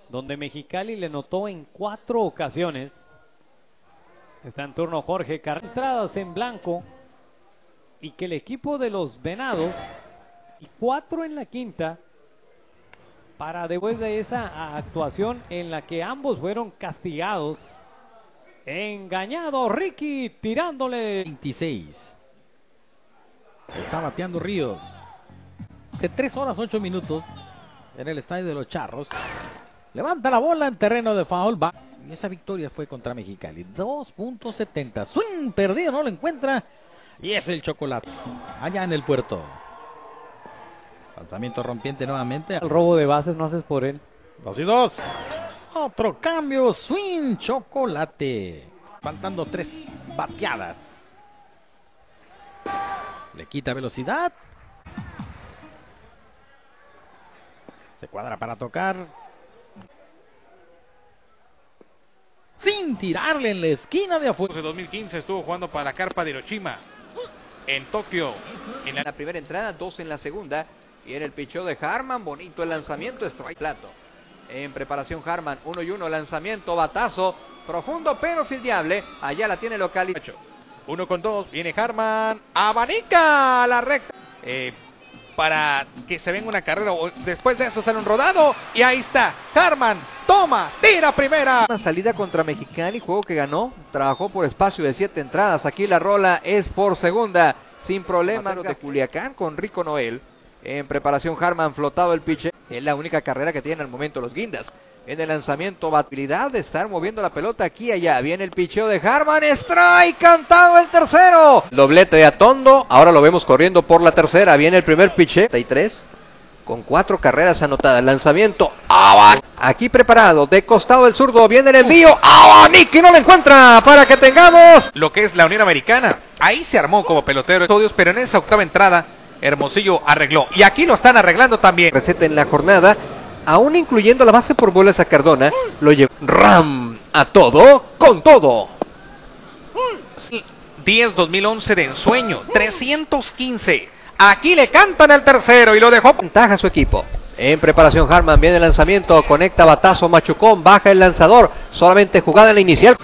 donde Mexicali le notó en 4 ocasiones. Está en turno Jorge Carrera. Entradas en blanco y que el equipo de los Venados y 4 en la quinta para después de esa actuación en la que ambos fueron castigados. Engañado Ricky tirándole 26. Está bateando Ríos. De 3 horas 8 minutos en el estadio de los Charros. Levanta la bola en terreno de foul. Y esa victoria fue contra Mexicali. 2.70. Swing perdido, no lo encuentra. Y es el chocolate. Allá en el puerto. Lanzamiento rompiente nuevamente. El robo de bases no haces por él. 2-2. Otro cambio. Swing chocolate. Faltando 3 bateadas. Le quita velocidad. Se cuadra para tocar. Sin tirarle en la esquina de afuera. En 2015 estuvo jugando para la carpa de Hiroshima en Tokio. En la primera entrada, 2 en la segunda. Y en el picheo de Harman, bonito el lanzamiento, strike plato. En preparación Harman, 1-1, lanzamiento, batazo, profundo pero fildeable. Allá la tiene localizado. 1-2, viene Harman, abanica la recta. Para que se venga una carrera, después de eso sale un rodado, y ahí está, Harman, toma, tira primera. Una salida contra Mexicali, juego que ganó, trabajó por espacio de 7 entradas, aquí la rola es por segunda, sin problema de Culiacán con Rico Noel. En preparación Harman, flotado el pitcher, es la única carrera que tienen al momento los Guindas. En el lanzamiento, habilidad de estar moviendo la pelota aquí y allá. Viene el picheo de Harman, strike, cantado el tercero. Doblete de Atondo, ahora lo vemos corriendo por la tercera. Viene el primer picheo, 33, con 4 carreras anotadas. Lanzamiento, aquí preparado, de costado el zurdo, viene el envío, Nicky no lo encuentra, para que tengamos lo que es la Unión Americana. Ahí se armó como pelotero, pero en esa octava entrada, Hermosillo arregló. Y aquí lo están arreglando también. Receta en la jornada. Aún incluyendo la base por bolas a Cardona, lo llevó Ram a todo, con todo. 10-2011 de ensueño, 315. Aquí le cantan el tercero y lo dejó. Ventaja a su equipo. En preparación Harman, viene el lanzamiento, conecta batazo Machucón, baja el lanzador, solamente jugada en la inicial.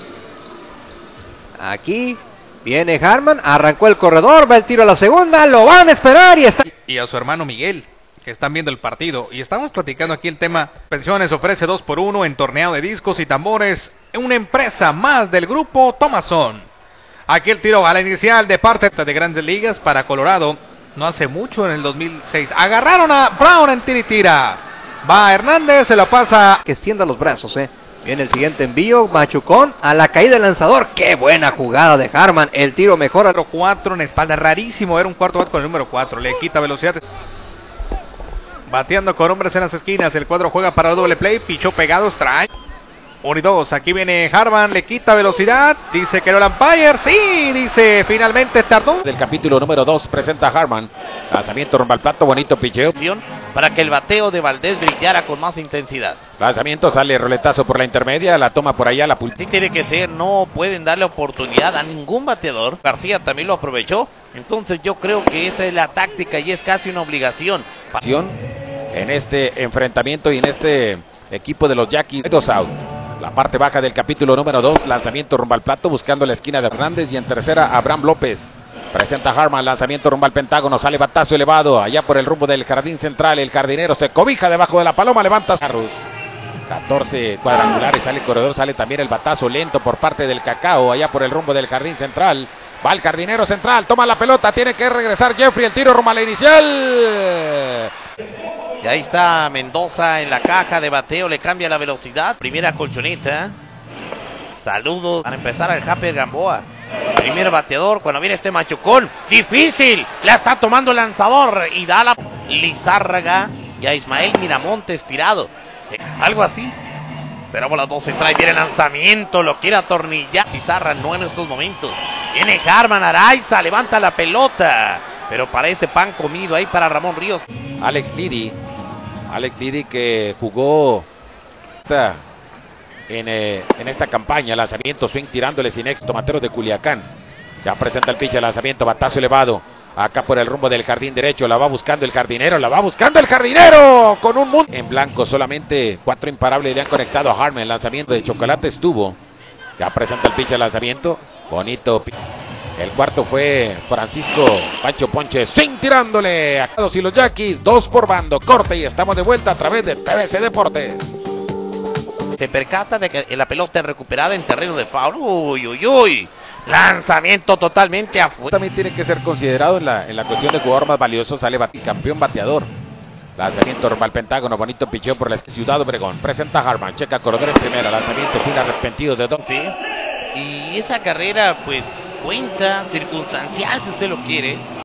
Aquí viene Harman, arrancó el corredor, va el tiro a la segunda, lo van a esperar y está... Y a su hermano Miguel, que están viendo el partido, y estamos platicando aquí el tema. Pensiones ofrece 2x1 en torneo de discos y tambores, una empresa más del grupo Thomason. Aquí el tiro a la inicial de parte de Grandes Ligas para Colorado, no hace mucho, en el 2006, agarraron a Brown en tira. Va Hernández, se la pasa. Que extienda los brazos, Viene el siguiente envío, Machucón, a la caída del lanzador. ¡Qué buena jugada de Harman! El tiro mejora. 4 en espalda, rarísimo, era un cuarto bat con el número 4, le quita velocidad. Bateando con hombres en las esquinas, el cuadro juega para el doble play, pichó pegado, strike. 1-2, aquí viene Harman, le quita velocidad, dice que no el umpire, sí, dice, finalmente tardó. Del capítulo número 2 presenta Harman, lanzamiento rumbo al plato, bonito picheo. Para que el bateo de Valdés brillara con más intensidad. Lanzamiento, sale roletazo por la intermedia, la toma por allá, la pulpa. Sí tiene que ser, no pueden darle oportunidad a ningún bateador. García también lo aprovechó, entonces yo creo que esa es la táctica y es casi una obligación. En este enfrentamiento y en este equipo de los Yaquis, 2 out. La parte baja del capítulo número 2, lanzamiento rumbo al plato, buscando la esquina de Hernández, y en tercera Abraham López. Presenta Harman, lanzamiento rumbo al pentágono, sale batazo elevado, allá por el rumbo del jardín central, el jardinero se cobija debajo de la paloma, levanta Carros. 14 cuadrangulares, sale el corredor, sale también el batazo lento por parte del Cacao, allá por el rumbo del jardín central. Va el jardinero central, toma la pelota, tiene que regresar Jeffrey, el tiro rumbo a la inicial. Y ahí está Mendoza en la caja de bateo, le cambia la velocidad. Primera colchoneta. Saludos para empezar al Japper Gamboa. Primer bateador cuando viene este Machucón. Difícil, la está tomando el lanzador y da la Lizárraga y a Ismael Miramontes tirado. Algo así. Será bola 2 central y viene el lanzamiento, lo quiere atornillar. Pizarra no en estos momentos. Viene Harman, Araiza, levanta la pelota. Pero parece pan comido ahí para Ramón Ríos. Alex Liddy que jugó en esta campaña, lanzamiento, swing tirándole sin éxito, Materos de Culiacán. Ya presenta el pitch, lanzamiento, batazo elevado. Acá por el rumbo del jardín derecho, la va buscando el jardinero, la va buscando el jardinero con un mundo en blanco. Solamente 4 imparables le han conectado a Harman. El lanzamiento de chocolate estuvo. Ya presenta el pitch de lanzamiento. Bonito. El cuarto fue Francisco Pancho Ponche. Swing tirándole. Acá y los Yaquis. 2 por bando. Corte y estamos de vuelta a través de TVC Deportes. Se percata de que la pelota es recuperada en terreno de foul. Uy, uy, uy. Lanzamiento totalmente afuera. También tiene que ser considerado en la cuestión de jugador más valioso. Sale campeón bateador. Lanzamiento rumbo al Pentágono. Bonito picheo por la Ciudad Obregón. Presenta Harman. Checa corredor en primera. Lanzamiento fin arrepentido de Don. Sí. Y esa carrera pues cuenta, circunstancial si usted lo quiere.